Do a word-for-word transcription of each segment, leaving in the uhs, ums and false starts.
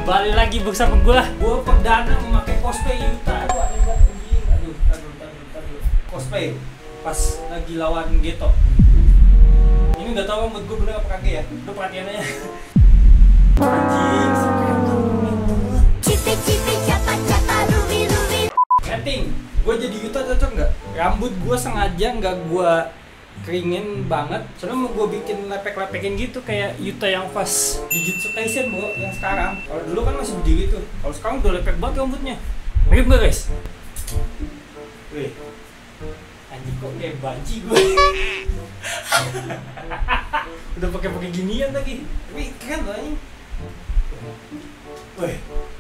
Kembali lagi bersama gua. Gua perdana memakai cosplay Yuta. Aduh, aneh banget anjing. Aduh, aduh, aduh, aduh. Cosplay pas lagi lawan Geto. Ini udah tau rambut gua bener apa kagak ya? Udah perhatian aja. Anjing, sampai Netting, gua jadi Yuta cocok nggak? Rambut gua sengaja nggak gua keringin banget, soalnya mau gue bikin lepek-lepekin gitu kayak Yuta yang pas Jujutsu Kaisen bro, yang sekarang. Kalau dulu kan masih berdiri tuh, kalau sekarang udah lepek banget rambutnya. Mirip nggak guys? Wih, anjing kok kayak banci gue. Udah pakai-pakai ginian lagi, tapi keren loh ini. Wih,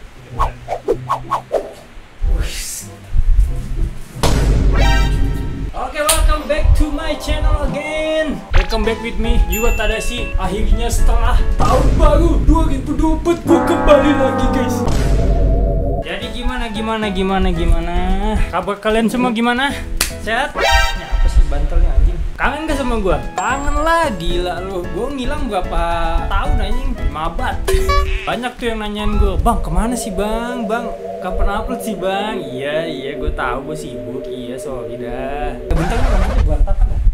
Oke, okay, welcome back to my channel again. Welcome back with me, Yuta Tadashi. Akhirnya setelah tahun baru dua ribu dua puluh empat gue kembali lagi guys. Jadi gimana gimana gimana gimana? Kabar kalian semua gimana? Sehat? Ini apa sih bantalnya anjing? Kangen gak sama gue? Kangen lah, gila lu. Gue ngilang berapa tahun anjing? Mabat. Banyak tuh yang nanyain gue, bang kemana sih bang? Bang kapan upload sih bang? Iya iya gue tahu gue sibuk. Iya sorry dah. Bentar nih rambutnya berantakan ya.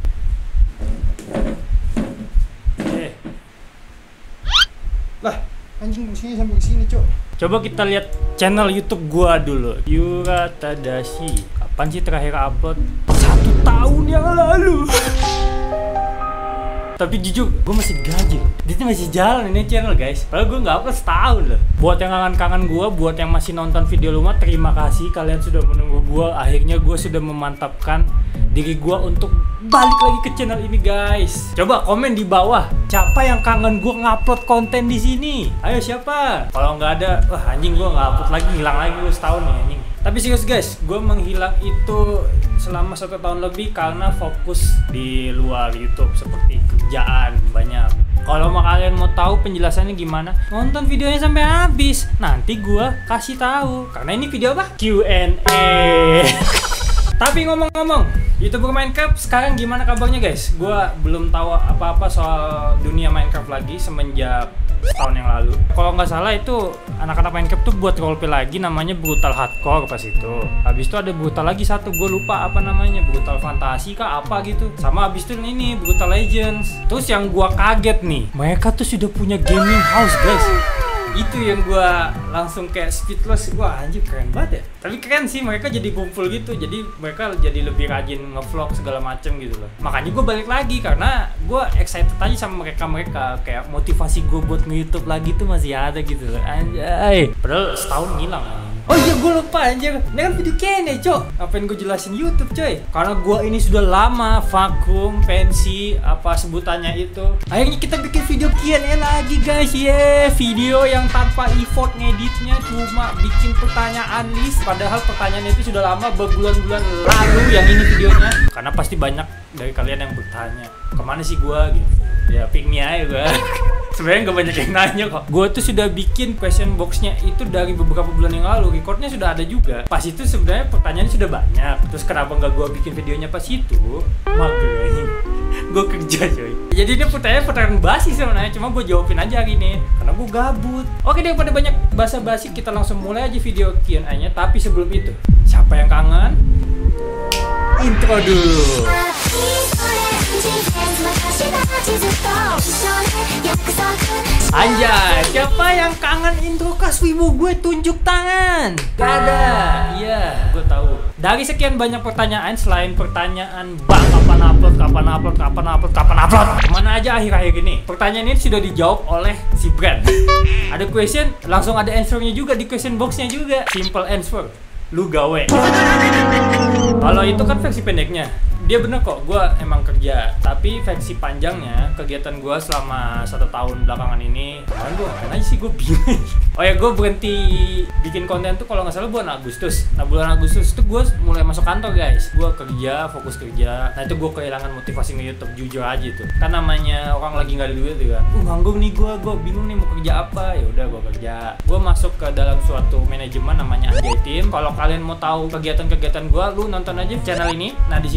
Eh. Lah anjing musiknya sampai kesini cok. Coba kita lihat channel YouTube gua dulu. Yuta Tadashi. Kapan sih terakhir upload? Satu tahun yang lalu. Tapi jujur, gue masih gaji. Dia masih jalan ini channel guys. Padahal gue nggak upload setahun loh. Buat yang kangen-kangen gue, buat yang masih nonton video lama, terima kasih kalian sudah menunggu gue. Akhirnya gue sudah memantapkan diri gue untuk balik lagi ke channel ini guys. Coba komen di bawah, siapa yang kangen gue ngupload konten di sini? Ayo siapa? Kalau nggak ada, wah anjing gue nggak upload lagi, hilang lagi gue setahun nih anjing. Tapi serius guys, gue menghilang itu selama satu tahun lebih karena fokus di luar YouTube seperti kerjaan banyak. Kalau mau kalian mau tahu penjelasannya gimana, nonton videonya sampai habis. Nanti gue kasih tahu. Karena ini video apa? Q and A. Tapi ngomong-ngomong, YouTuber Minecraft sekarang gimana kabarnya guys? Gue belum tahu apa-apa soal dunia Minecraft lagi semenjak tahun yang lalu. Kalau nggak salah itu anak-anak Minecraft tuh buat roleplay lagi namanya Brutal Hardcore pas itu. Habis itu ada Brutal lagi satu, gue lupa apa namanya, Brutal Fantasi kah apa gitu. Sama habis itu ini Brutal Legends. Terus yang gue kaget nih, mereka tuh sudah punya gaming house guys. Itu yang gue langsung kayak speechless. Wah anjir keren banget ya. Tapi keren sih mereka jadi kumpul gitu. Jadi mereka jadi lebih rajin ngevlog segala macem gitu loh. Makanya gue balik lagi karena gue excited aja sama mereka-mereka. Kayak motivasi gue buat nge-YouTube lagi tuh masih ada gitu loh. Anjay. Padahal setahun ngilang. Oh iya gue lupa anjir. Ini kan video kene cok. Ngapain gue jelasin YouTube coy? Karena gue ini sudah lama vakum, pensi, apa sebutannya itu. Akhirnya kita bikin video Q and A lagi guys. Yeah, video yang tanpa effort ngeditnya, cuma bikin pertanyaan list. Padahal pertanyaannya itu sudah lama, berbulan-bulan lalu yang ini videonya. Karena pasti banyak dari kalian yang bertanya, kemana sih gue gitu. Ya pick me aja gue. Sebenarnya gak banyak yang nanya kok. Gue tuh sudah bikin question boxnya itu dari beberapa bulan yang lalu. Recordnya sudah ada juga. Pas itu sebenarnya pertanyaannya sudah banyak. Terus kenapa nggak gue bikin videonya pas itu? Makanya gue kerja coy. Jadi ini pertanyaan-pertanyaan basi sebenarnya. Cuma gue jawabin aja hari ini karena gue gabut. Oke, daripada banyak basa-basi, kita langsung mulai aja video Q and A-nya. Tapi sebelum itu, siapa yang kangen? Intro dulu. Anjay, siapa yang kangen intro Kaswibu gue tunjuk tangan? Gak ada. Iya, gue tahu. Dari sekian banyak pertanyaan, selain pertanyaan bang kapan upload, kapan upload, kapan upload, kapan upload, kemana aja akhir-akhir ini? Pertanyaan ini sudah dijawab oleh si Brand. Ada question, langsung ada answernya juga di question boxnya juga. Simple answer, lu gawe. Kalau itu kan versi pendeknya. Dia bener kok, gue emang kerja. Tapi versi panjangnya, kegiatan gue selama satu tahun belakangan ini, kemarin gue ngapain aja sih, gue bingung. Oh ya, gue berhenti bikin konten tuh kalau nggak salah bulan Agustus. Nah bulan Agustus itu gue mulai masuk kantor guys. Gue kerja, fokus kerja. Nah itu gue kehilangan motivasi nge-YouTube, jujur aja tuh. Kan namanya orang lagi nggak ada duit tuh kan. Uh nganggur nih gue, gue bingung nih mau kerja apa. Ya udah gue kerja. Gue masuk ke dalam suatu manajemen namanya Anjay Team. Kalau kalian mau tahu kegiatan-kegiatan gue, lu nonton aja channel ini. Nah di situ kalian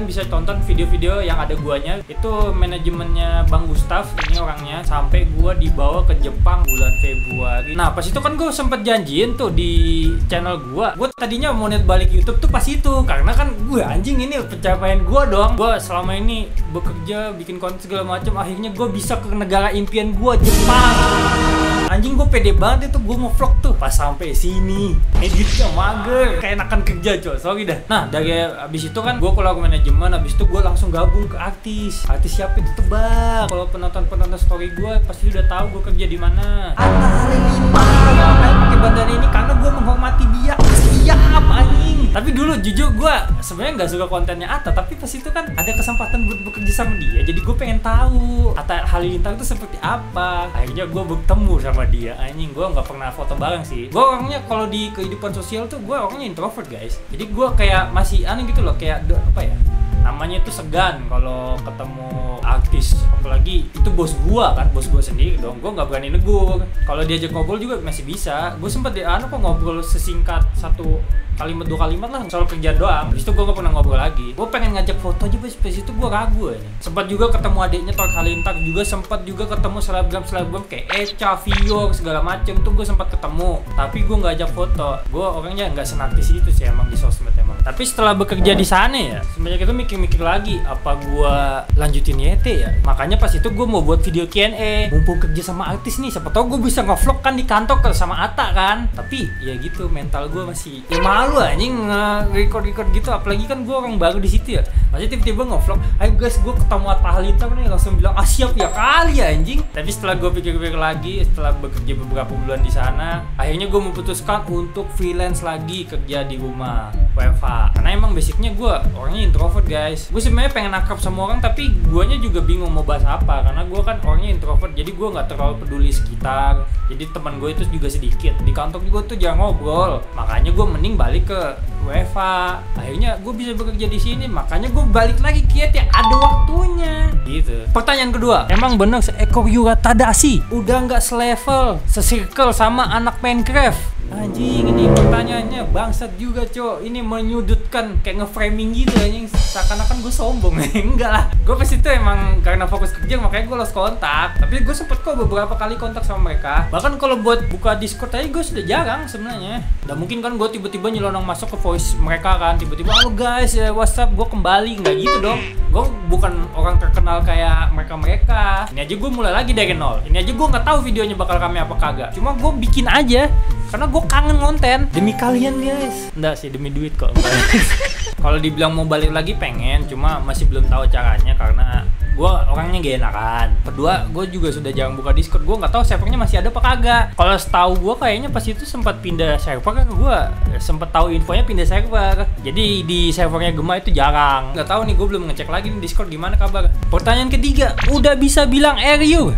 kalian bisa tonton video-video yang ada guanya. Itu manajemennya Bang Gustaf, ini orangnya, sampai gua dibawa ke Jepang bulan Februari. Nah pas itu kan gue sempet janjiin tuh di channel gua, gue tadinya mau niat balik YouTube tuh pas itu, karena kan gue anjing ini pencapaian gua dong. Gue selama ini bekerja bikin konten segala macam, akhirnya gue bisa ke negara impian gua, Jepang. Anjing gue pede banget itu gue nge-vlog tuh. Pas sampai sini editnya mager, kayak enakan kerja coy, sorry dah. Nah dari abis itu kan gue keluar ke manajemen, abis itu gue langsung gabung ke artis. Artis siapa itu tebak. Kalau penonton-penonton story gue pasti udah tahu gue kerja di mana. Atta Halilintar. Kayak pakai bandana ini karena gue menghormati dia. Siap anjing. Tapi dulu jujur gue sebenarnya nggak suka kontennya Atta, tapi pas itu kan ada kesempatan buat bekerja sama dia, jadi gue pengen tahu Atta Halilintar itu seperti apa. Akhirnya gue bertemu sama dia. Anjing, gue nggak pernah foto bareng sih. Gue orangnya kalau di kehidupan sosial tuh gue orangnya introvert guys. Jadi gue kayak masih aneh gitu loh, kayak apa ya, namanya itu segan kalau ketemu artis, apalagi itu bos gue kan, bos gue sendiri dong. Gue nggak berani negur. Kalau diajak ngobrol juga masih bisa. Gue sempet di anu kok ngobrol sesingkat satu kalimat dua kalimat lah soal kerja doang. Habis itu gue gak pernah ngobrol lagi. Gue pengen ngajak foto aja, pas itu gue ragu aja. Sempat juga ketemu adiknya Tor Halilintar, juga sempat juga ketemu selebgram selebgram kayak Echa, Vio segala macem tuh gue sempat ketemu. Tapi gue nggak ajak foto. Gue orangnya nggak senartis itu sih emang di sosmed emang. Tapi setelah bekerja di sana ya, sebenarnya itu mikir-mikir lagi apa gue lanjutin Y T ya. Makanya pas itu gue mau buat video Q and A. Mumpung kerja sama artis nih, siapa tau gue bisa nge-vlog kan di kantor sama Atta kan. Tapi ya gitu, mental gue masih ya malu anjing nge-record-record gitu, apalagi kan gue orang baru di situ ya. Masih tiba-tiba nge-vlog, ayo guys gue ketemu Atta Halilintar nih, langsung bilang ah siap ya kali ya anjing. Tapi setelah gue pikir-pikir lagi, setelah bekerja beberapa bulan di sana, akhirnya gue memutuskan untuk freelance lagi kerja di rumah W F H. Karena emang basicnya gue orangnya introvert guys. Gue sebenarnya pengen akrab sama orang, tapi guanya juga bingung mau bahas apa, karena gue kan orangnya introvert, jadi gue nggak terlalu peduli sekitar. Jadi teman gue itu juga sedikit, di kantor gue tuh jarang ngobrol. Makanya gue mending balik ke W F H. Akhirnya gue bisa bekerja di sini, makanya gue balik lagi kiat ya, ada waktunya gitu. Pertanyaan kedua, emang bener seekor Yura Tadashi udah nggak selevel, sesirkel sama anak Minecraft? Anjing, ini pertanyaannya bangsat juga cowok. Ini menyudutkan, kayak nge-framing gitu anjing, seakan-akan gue sombong. Enggak lah, gue pas itu emang karena fokus kerja makanya gue lost kontak. Tapi gue sempet kok beberapa kali kontak sama mereka. Bahkan kalau buat buka Discord aja gue sudah jarang sebenarnya. Dan mungkin kan gue tiba-tiba nyelonong masuk ke voice mereka kan, tiba-tiba halo guys ya WhatsApp, gue kembali. Nggak gitu dong, gue bukan orang terkenal kayak mereka-mereka. Ini aja gue mulai lagi dari nol. Ini aja gue nggak tahu videonya bakal rame apa kagak, cuma gue bikin aja karena gue kangen konten demi kalian guys. Enggak sih, demi duit kok. Kalau dibilang mau balik lagi pengen, cuma masih belum tahu caranya karena gue orangnya gak enakan. Kedua, gue juga sudah jarang buka Discord. Gue nggak tahu servernya masih ada apa kagak. Kalau setahu gue kayaknya pas itu sempat pindah server kan, gue sempet tahu infonya pindah server. Jadi di servernya Gema itu jarang. Nggak tahu nih, gue belum ngecek lagi nih Discord gimana kabar. Pertanyaan ketiga, udah bisa bilang R U?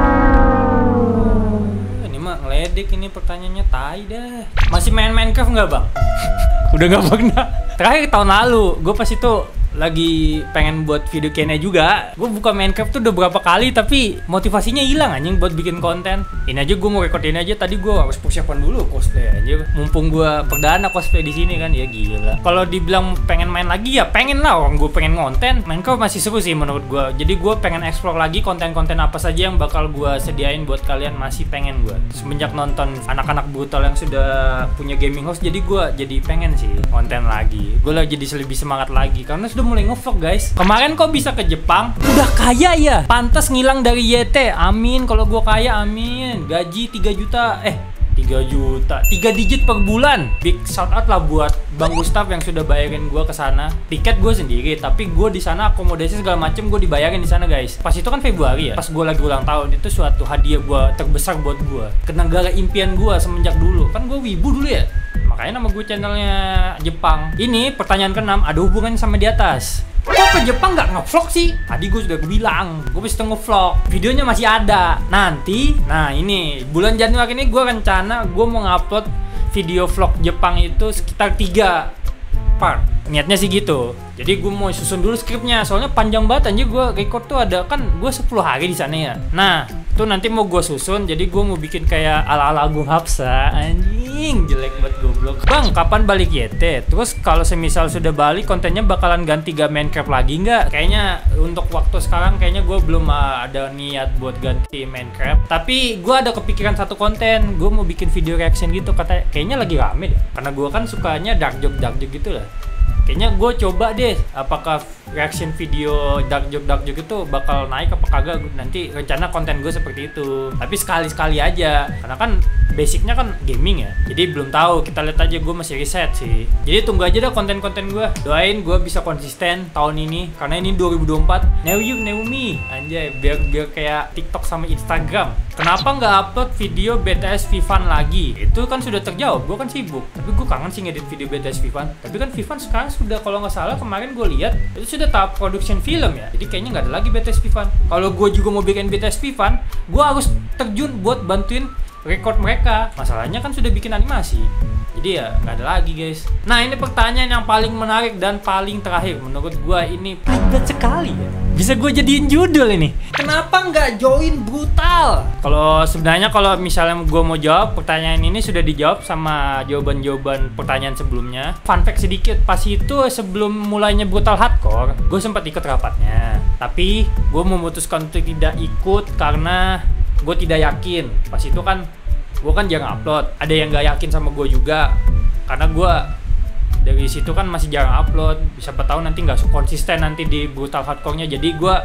Ngeledek ini pertanyaannya, tai dah. Masih main Minecraft nggak bang? Udah nggak pernah. Terakhir tahun lalu, gue pas itu lagi pengen buat video Q and A juga. Gue buka Minecraft tuh udah berapa kali, tapi motivasinya hilang anjing buat bikin konten. Ini aja gue mau record ini aja, tadi gue harus persiapan dulu cosplay aja. Mumpung gue perdana cosplay di sini kan, ya gila. Kalau dibilang pengen main lagi ya pengen lah, orang gue pengen konten. Minecraft masih seru sih menurut gue. Jadi gue pengen explore lagi konten-konten apa saja yang bakal gue sediain buat kalian, masih pengen gue. Semenjak nonton anak-anak brutal yang sudah punya gaming house, jadi gue jadi pengen sih konten lagi. Gue lagi jadi lebih semangat lagi karena sudah mulai nge-vlog guys. Kemarin kok bisa ke Jepang? Udah kaya ya? Pantas ngilang dari Y T. Amin, kalau gua kaya amin. Gaji tiga juta. Eh, tiga juta. tiga digit per bulan. Big shout out lah buat Bang Gustaf yang sudah bayarin gua ke sana. Tiket gua sendiri, tapi gua di sana akomodasi segala macem gua dibayarin di sana guys. Pas itu kan Februari ya. Pas gua lagi ulang tahun, itu suatu hadiah gua terbesar buat gua. Ke negara impian gua semenjak dulu. Kan gua wibu dulu ya. Makanya nama gue channelnya Jepang. Ini pertanyaan keenam, ada hubungan sama di atas. Kok ke Jepang nggak ngevlog sih? Tadi gue sudah bilang, gue bisa ngevlog. Videonya masih ada. Nanti, nah ini bulan Januari ini gue rencana gue mau ngupload video vlog Jepang itu sekitar tiga part. Niatnya sih gitu. Jadi gue mau susun dulu skripnya, soalnya panjang banget anjir. Gue record tuh ada kan gue sepuluh hari di sana ya. Nah, tuh nanti mau gue susun. Jadi gue mau bikin kayak ala-ala Agung Hapsa anjir. anjing, jelek banget goblok. Bang, kapan balik Y T? Terus kalau semisal sudah balik, kontennya bakalan ganti gak Minecraft lagi nggak? Kayaknya untuk waktu sekarang kayaknya gue belum uh, ada niat buat ganti Minecraft. Tapi gue ada kepikiran satu konten, gue mau bikin video reaction gitu. Kata kayaknya lagi rame deh, karena gue kan sukanya dark joke dark joke gitu lah. Kayaknya gue coba deh, apakah reaction video dark joke dark joke itu bakal naik apa kagak. Nanti rencana konten gue seperti itu, tapi sekali-sekali aja, karena kan basicnya kan gaming ya, jadi belum tahu. Kita lihat aja, gue masih riset sih. Jadi tunggu aja dah konten-konten gue. Doain gue bisa konsisten tahun ini, karena ini dua ribu dua puluh empat. New you, new me, anjay. Biar biar kayak TikTok sama Instagram. Kenapa nggak upload video B T S Vivan lagi? Itu kan sudah terjawab. Gue kan sibuk, tapi gue kangen sih ngedit video B T S Vivan. Tapi kan Vivan sekarang sudah, kalau nggak salah kemarin gue lihat itu sudah tahap production film ya. Jadi kayaknya nggak ada lagi B T S Vivan. Kalau gue juga mau bikin B T S Vivan, gue harus terjun buat bantuin record mereka. Masalahnya kan sudah bikin animasi, jadi ya nggak ada lagi guys. Nah, ini pertanyaan yang paling menarik dan paling terakhir menurut gue. Ini ribet sekali ya, bisa gue jadiin judul ini. Kenapa nggak join Brutal? Kalau sebenarnya kalau misalnya gue mau jawab pertanyaan ini sudah dijawab sama jawaban-jawaban pertanyaan sebelumnya. Fun fact sedikit, pas itu sebelum mulainya Brutal Hardcore, gue sempat ikut rapatnya, tapi gue memutuskan untuk tidak ikut karena gue tidak yakin. Pas itu kan gue kan jarang upload, ada yang gak yakin sama gue juga, karena gue dari situ kan masih jarang upload. Siapa tahu nanti nggak konsisten nanti di Brutal Hardcore-nya. Jadi gue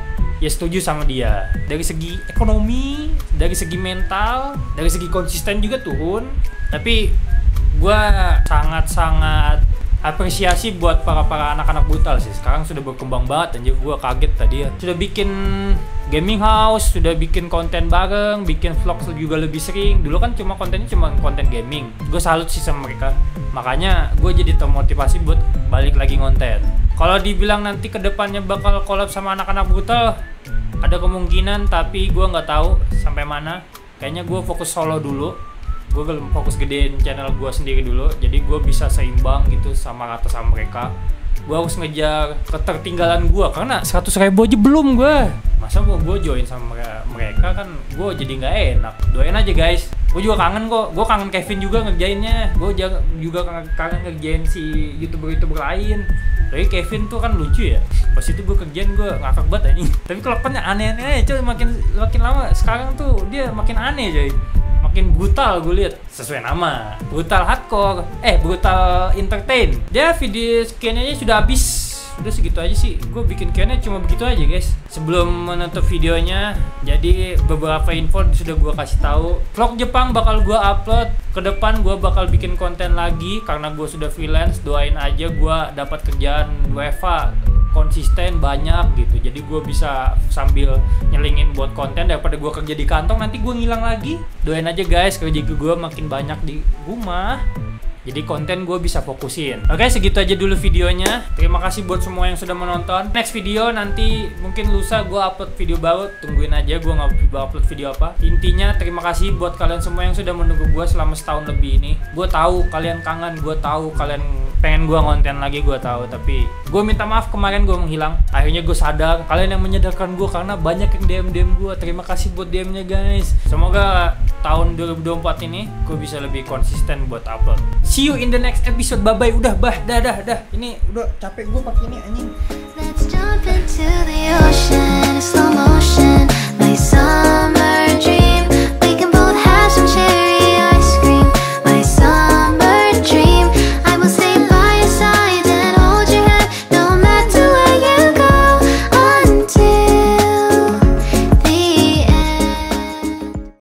ya setuju sama dia. Dari segi ekonomi, dari segi mental, dari segi konsisten juga turun. Tapi gue sangat-sangat apresiasi buat para-para anak-anak Brutal sih. Sekarang sudah berkembang banget, anjir. Gue kaget tadi ya. Sudah bikin gaming house, sudah bikin konten bareng, bikin vlog juga lebih sering. Dulu kan cuma kontennya cuma konten gaming. Gue salut sih sama mereka. Makanya gue jadi termotivasi buat balik lagi ngonten. Kalau dibilang nanti kedepannya bakal collab sama anak-anak Brutal, ada kemungkinan, tapi gue nggak tahu sampai mana. Kayaknya gue fokus solo dulu. Gue fokus gedein channel gue sendiri dulu, jadi gue bisa seimbang gitu sama rata sama mereka. Gue harus ngejar ketertinggalan gue, karena seratus ribu aja belum gue. Masa gue gue join sama mereka, kan gue jadi nggak enak. Doain aja guys, gue juga kangen kok. Gue kangen Kevin juga ngerjainnya. Gue juga kangen ngerjain si youtuber-youtuber lain. Tapi Kevin tuh kan lucu ya. Pas itu gue kerjain, gue ngakak banget anjing. Tapi kelakuannya aneh-aneh aja, coy. Makin makin lama sekarang tuh dia makin aneh coy. Makin brutal gue lihat, sesuai nama Brutal Hardcore, eh Brutal Entertain. Dia video Q&A-nya sudah habis. Udah segitu aja sih, gue bikin Q&A cuma begitu aja guys. Sebelum menutup videonya, jadi beberapa info sudah gue kasih tahu. Vlog Jepang bakal gue upload ke depan, gue bakal bikin konten lagi karena gue sudah freelance. Doain aja gue dapat kerjaan W F H konsisten banyak gitu, jadi gue bisa sambil nyelingin buat konten daripada gue kerja di kantong nanti gue ngilang lagi. Doain aja guys, kerja gue makin banyak di rumah, jadi konten gue bisa fokusin. Oke, segitu aja dulu videonya. Terima kasih buat semua yang sudah menonton. Next video nanti mungkin lusa gue upload video baru. Tungguin aja gue nggak upload video apa. Intinya terima kasih buat kalian semua yang sudah menunggu gue selama setahun lebih ini. Gue tahu kalian kangen, gue tahu kalian pengen gue konten lagi, gue tahu. Tapi gue minta maaf kemarin gue menghilang. Akhirnya gue sadar, kalian yang menyadarkan gue karena banyak yang D M D M gue. Terima kasih buat D M-nya guys. Semoga tahun dua ribu dua puluh empat ini gue bisa lebih konsisten buat upload. See you in the next episode. Bye bye. Udah bah, dah dah dah. Ini udah capek gue pakai ini anjing. Let's jump into the ocean.